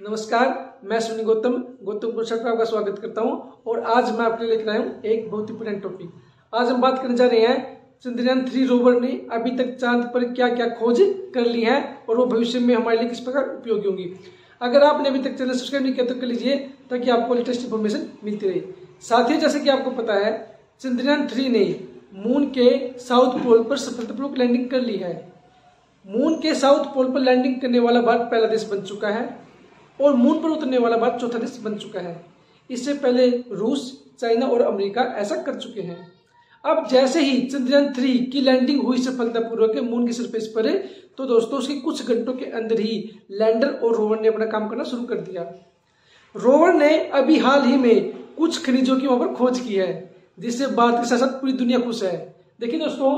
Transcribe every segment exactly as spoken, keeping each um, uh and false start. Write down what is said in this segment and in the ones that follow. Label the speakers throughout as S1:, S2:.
S1: नमस्कार, मैं सुनी गौतम गौतम कुशल आपका स्वागत करता हूं और आज मैं आपके लिए लेकर आया हूं एक बहुत इंपोर्टेंट टॉपिक। आज हम बात करने जा रहे हैं चंद्रयान थ्री रोवर ने अभी तक चांद पर क्या क्या खोज कर ली है और वो भविष्य में हमारे लिए किस प्रकार उपयोगी होंगी। अगर आपने अभी तक चैनल सब्सक्राइब नहीं किया तो कर लीजिए ताकि आपको लेटेस्ट इन्फॉर्मेशन मिलती रहे। साथ ही जैसे कि आपको पता है, चंद्रयान थ्री ने मून के साउथ पोल पर सफलतापूर्वक लैंडिंग कर ली है। मून के साउथ पोल पर लैंडिंग करने वाला भारत पहला देश बन चुका है और मून पर उतरने वाला भारत चौथा देश बन चुका है। इससे पहले रूस, चाइना और अमेरिका ऐसा कर चुके हैं। अब जैसे ही चंद्रयान थ्री की लैंडिंग हुई सफलतापूर्वक मून की सरफेस पर, तो दोस्तों उसके कुछ घंटों के अंदर ही लैंडर और रोवर ने अपना काम करना शुरू कर दिया। रोवर ने अभी हाल ही में कुछ खनिजों की वहां पर खोज की है, जिससे भारत के साथ साथ पूरी दुनिया खुश है। देखिए दोस्तों,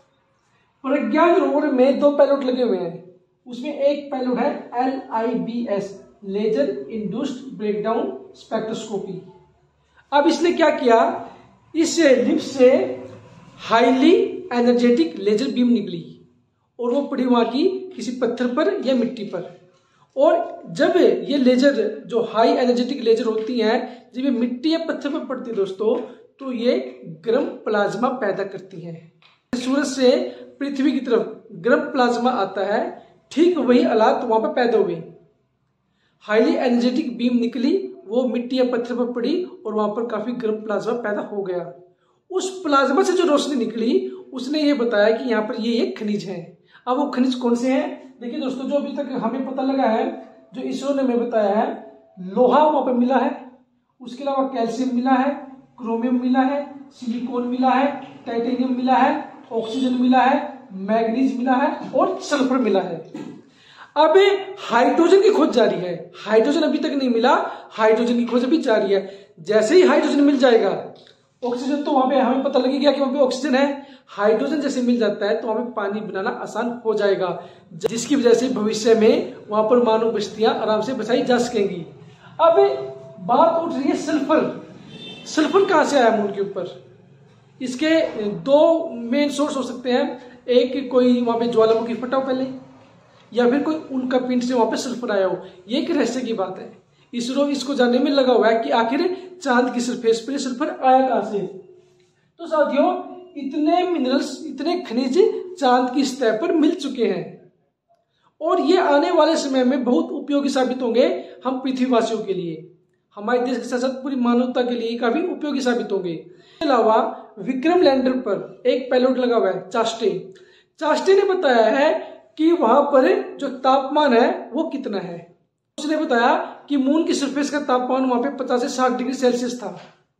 S1: प्रज्ञान रोवर में दो पैलोट लगे हुए हैं। उसमें एक पैलोट है L I B S, laser induced breakdown spectroscopy. अब इसने क्या किया, इस लिप से हाईली एनर्जेटिक लेजर बीम निकली और वो पड़ी वहां की किसी पत्थर पर या मिट्टी पर। और जब ये लेजर जो हाई एनर्जेटिक लेजर होती हैं, जब ये मिट्टी या पत्थर पर पड़ती है दोस्तों, तो ये गर्म प्लाज्मा पैदा करती हैं। सूरज से पृथ्वी की तरफ गर्म प्लाज्मा आता है, ठीक वही हालात वहां पर पैदा हुए। हाईली एनर्जेटिक बीम निकली, वो मिट्टी या पत्थर पर पड़ी और वहां पर काफी गर्म प्लाज्मा पैदा हो गया। उस प्लाज्मा से जो रोशनी निकली, उसने ये बताया कि यहाँ पर ये एक खनिज है। अब वो खनिज कौन से हैं? देखिए दोस्तों, जो अभी तक हमें पता लगा है, जो इसरो ने हमें बताया है, लोहा वहां पर मिला है, उसके अलावा कैल्शियम मिला है, क्रोमियम मिला है, सिलिकॉन मिला है, टाइटेनियम मिला है, ऑक्सीजन मिला है, मैग्नीज मिला है और सल्फर मिला है। अब हाइड्रोजन की खोज जारी है। हाइड्रोजन अभी तक नहीं मिला, हाइड्रोजन की खोज अभी जारी है। जैसे ही हाइड्रोजन मिल जाएगा, ऑक्सीजन तो वहां पे हमें पता लग गया कि वहां पे ऑक्सीजन है। हाइड्रोजन जैसे मिल जाता है तो वहां पे पानी बनाना आसान हो जाएगा, जिसकी वजह से भविष्य में वहां पर मानव बस्तियां आराम से बसाई जा सकेंगी। अब बात उठ रही है सल्फर। सल्फर कहां से आया मून के ऊपर? इसके दो मेन सोर्स हो सकते हैं। एक, कोई वहां पे ज्वालामुखी फटा हो पहले, या फिर कोई उनका पिंड से वहां पे सल्फर आया हो। ये एक रहस्य की बात है। इसरो इसको जानने में लगा हुआ है कि आखिर चांद की सरफेस पर सल्फर आया कहां से। तो साथियों, इतने मिनरल्स, इतने खनिज चांद की सतह पर मिल चुके हैं और ये आने वाले समय में बहुत उपयोगी साबित होंगे हम पृथ्वीवासियों के लिए, हमारे देश के साथ साथ पूरी मानवता के लिए काफी उपयोगी साबित होंगे। इसके अलावा विक्रम लैंडर पर एक पैलोट लगा हुआ है, चास्टे। चास्टे ने बताया है कि वहां पर जो तापमान है वो कितना है। उसने बताया कि मून की सरफेस का तापमान वहां पे पचास से साठ डिग्री सेल्सियस था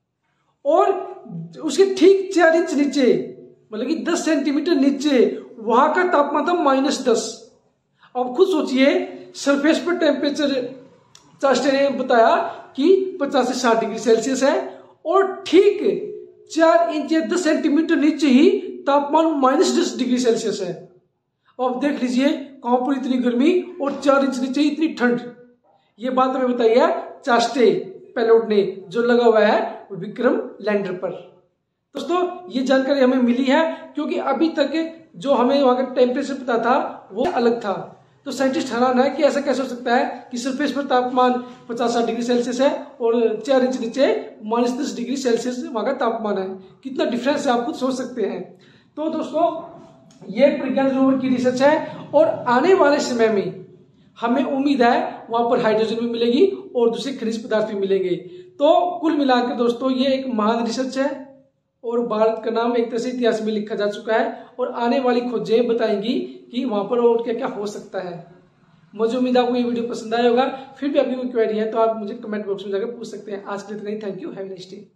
S1: और उसके ठीक चार इंच नीचे, मतलब कि दस सेंटीमीटर नीचे, वहां का तापमान था माइनस दस। अब खुद सोचिए, सरफेस पर टेम्परेचर चास्टे ने बताया कि पचास से साठ डिग्री सेल्सियस है और ठीक चार इंच या दस सेंटीमीटर नीचे ही तापमान माइनस दस डिग्री सेल्सियस है। अब देख लीजिए, कहां पर इतनी गर्मी और चार इंच नीचे इतनी ठंड। ये बात हमें बताई है चास्टे पैलोट ने, जो लगा हुआ है विक्रम लैंडर पर। दोस्तों, ये जानकारी हमें मिली है क्योंकि अभी तक जो हमें वहां का टेम्परेचर पता था वो अलग था। तो साइंटिस्ट हैरान है कि ऐसा कैसे हो सकता है कि सरफेस पर तापमान पचास साठ डिग्री सेल्सियस है और चार इंच नीचे माइनस दस डिग्री सेल्सियस वहां का तापमान है। कितना डिफरेंस है, आप खुद सोच सकते हैं। तो दोस्तों, ये प्रज्ञान रोवर की रिसर्च है और आने वाले समय में हमें उम्मीद है वहां पर हाइड्रोजन भी मिलेगी और दूसरे खनिज पदार्थ भी मिलेंगे। तो कुल मिलाकर दोस्तों, ये एक महान रिसर्च है और भारत का नाम एक तरह से इतिहास में लिखा जा चुका है और आने वाली खोजें बताएंगी कि वहां पर और क्या क्या हो सकता है। मुझे उम्मीद आपको ये वीडियो पसंद आया होगा। फिर भी आपकी कोई क्वेरी है तो आप मुझे कमेंट बॉक्स में जाकर पूछ सकते हैं। आज के लिए इतना ही। Thank you, have a nice day.